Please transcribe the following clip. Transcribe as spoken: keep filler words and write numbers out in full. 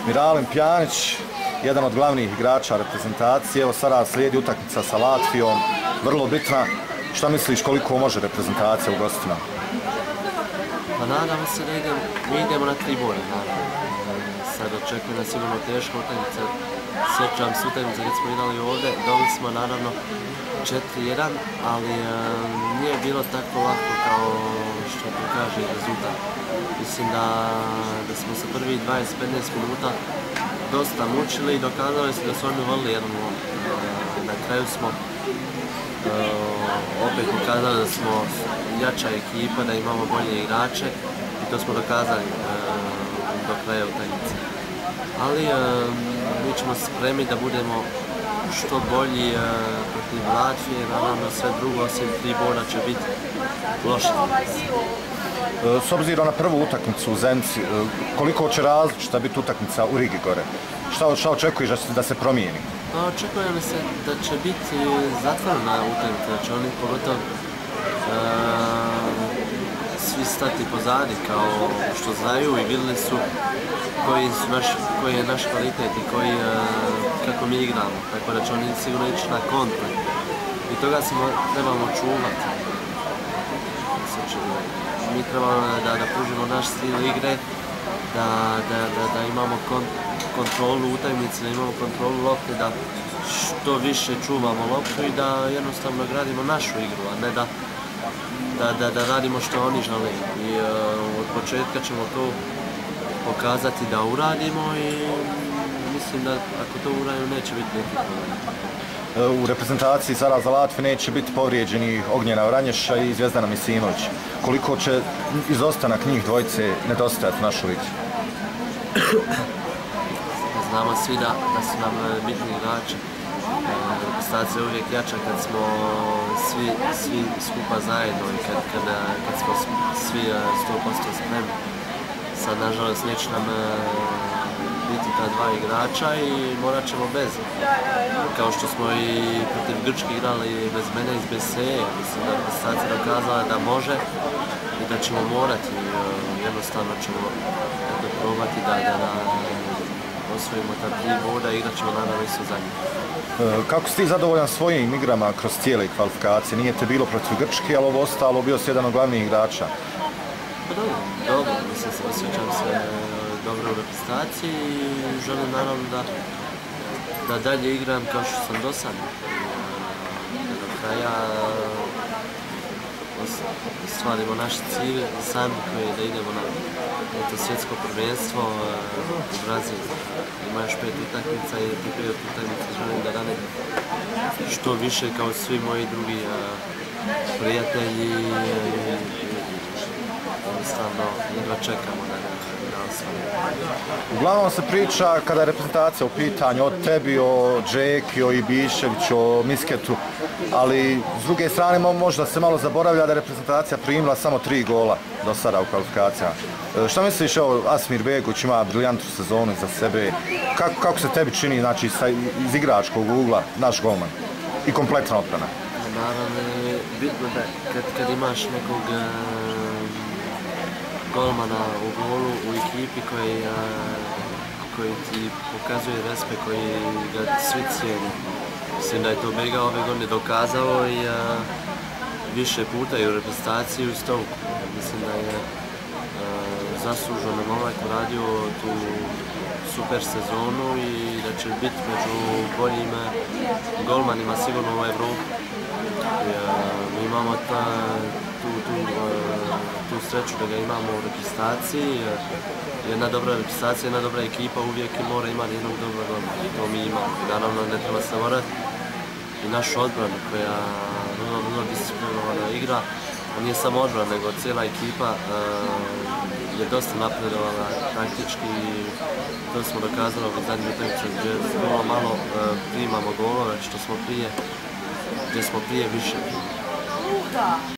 Miralem Pjanić, jedan od glavnih igrača reprezentacije. Evo sada slijedi utakmica sa Latvijom, vrlo bitna. Šta misliš koliko može reprezentacija u gostima? Pa nadamo se da idemo, mi idemo na tri boda, naravno. Sad očekuje nas sigurno teška utakmica. Sjećam se utakmice kad smo igrali ovdje, dobili smo naravno četiri jedan, ali e, nije bilo tako lako kao što to kaže rezultat. Mislim da, da smo se prvi dvadeset do petnaest minuta dosta mučili i dokazali se da su oni volili jedan gol. E, na kraju smo e, opet pokazali da smo jača ekipa, da imamo bolje igrače i to smo dokazali e, do kraja utakmice. Ali e, mi ćemo spremni da budemo što bolji e, protiv Latvije, naravno sve drugo osim tri boda će biti loše. S obzirom na prvu utakmicu u Zenici, koliko će različita biti utakmica u Rigi gore? Šta, šta očekuješ da se promijeni? Pa očekujem se da će biti zatvorena utakmica, da će oni pogotovo e, svi stati pozadi kao što znaju i vidjeli su koji, su naš, koji je naš kvalitet i koji, e, kako mi igramo, tako da će oni sigurno ići na kontra i toga se trebamo čuvati. Mi trebamo da, da pružimo naš stil igre, da, da, da, da imamo kon, kontrolu utakmice, da imamo kontrolu lopte, da što više čuvamo loptu i da jednostavno gradimo našu igru, a ne da, da, da, da radimo što oni žele. I uh, od početka ćemo to pokazati da uradimo i mislim da ako to uradimo neće biti neki problem. U reprezentaciji sada za Latviju neće biti povrijeđeni Ognjena Vranješa i Zvjezdana Misimović. Koliko će izostanak njih dvojice nedostajati u našoj ligi? Znamo svi da, da su nam bitni igrači. Reprezentacija je uvijek jača kad smo svi, svi skupa zajedno i kad, kad, kad smo svi sto posto spremni. Sad, nažalost, neće nam biti ta dva igrača i morat ćemo bez. Kao što smo i protiv Grčke igrali bez mene i bez Seje. Mislim da je reprezentacija dokazala da može i da ćemo morati. Jednostavno ćemo eto, probati da, da, da osvojimo ta tri boda i igrat ćemo naravno isto za njih. Kako si ti zadovoljan svojim igrama kroz cijele kvalifikacije? Nije te bilo protiv Grčke, ali ovo ostalo bio si jedan od glavnih igrača. Pa dobro, dobro, mislim se, osjećam se dobro u reprezentaciji i želim naravno da, da dalje igram kao što sam do sad. Do kraja ostvarimo naš cilj sam koji je da idemo na to svjetsko prvenstvo u Brazilu. Ima još pet utakmica i ti pet utakmica želim da radim što više kao svi moji drugi prijatelji. Jednostavno, jedva čekamo da ga osvojimo. Uglavnom se priča kada je reprezentacija u pitanju o tebi, o Džeki, o Ibiševiću, o Misketu, ali s druge strane možda se malo zaboravlja da je reprezentacija primila samo tri gola do sada u kvalifikacijama. Šta misliš, evo, Asmir Begović ima briljantnu sezonu iza sebe, kako, kako se tebi čini, znači, iz igračkog ugla, naš golman i kompletna odbrana? Naravno je bitno da kad, kad imaš nekog golmana u golu u ekipi koji, a, koji ti pokazuje respekt, koji ga svi cijeni. Mislim da je to Bega ove godine dokazao i a, više puta i u reprezentaciji i u Stoku. Mislim da je a, zasluženo momak uradio tu super sezonu i da će biti među boljim golmanima sigurno u Evropi. I, a, mi imamo ta, tu, tu, a, tu sreću da ga imamo u reprezentaciji. Jedna dobra reprezentacija, jedna dobra ekipa uvijek mora imati jednog dobrog golmana. To mi imamo. I naravno ne treba se morati i našu odbranu koja vrlo, vrlo disciplinovana igra. A nije samo odbrana, nego cijela ekipa uh, je dosta napredovala taktički i to smo dokazali u zadnjih utakmica gdje vrlo malo uh, primamo golove što smo prije, gdje smo prije više.